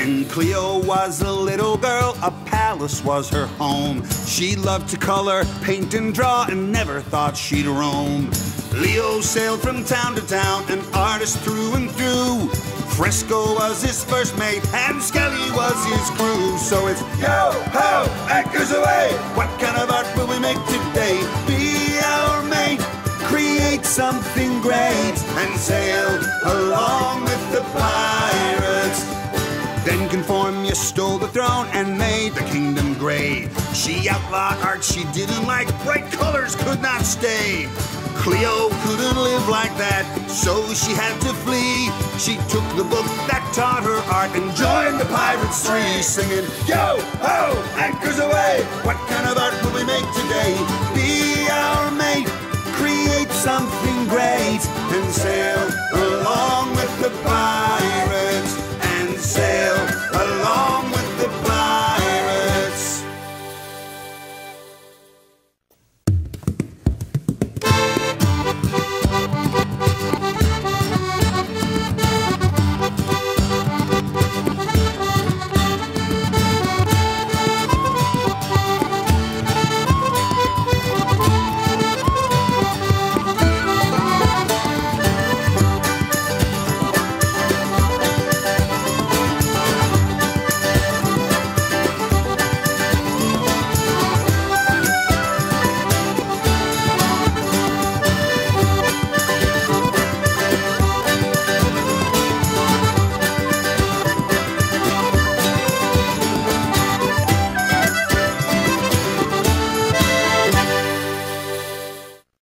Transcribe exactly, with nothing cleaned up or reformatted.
When Cleo was a little girl, a palace was her home. She loved to color, paint, and draw, and never thought she'd roam. Leo sailed from town to town, an artist through and through. Fresco was his first mate, and Skelly was his crew. So it's yo-ho, anchors away. What kind of art will we make today? Be our mate, create something great, and sail along with the pirates. Then Conformia stole the throne and made the kingdom great. She outlawed art she didn't like, bright colors could not stay. Cleo couldn't live like that, so she had to flee. She took the book that taught her art and joined the pirates three, singing, yo-ho, anchors away. What kind of art will we make today? Be our mate, create something great, and say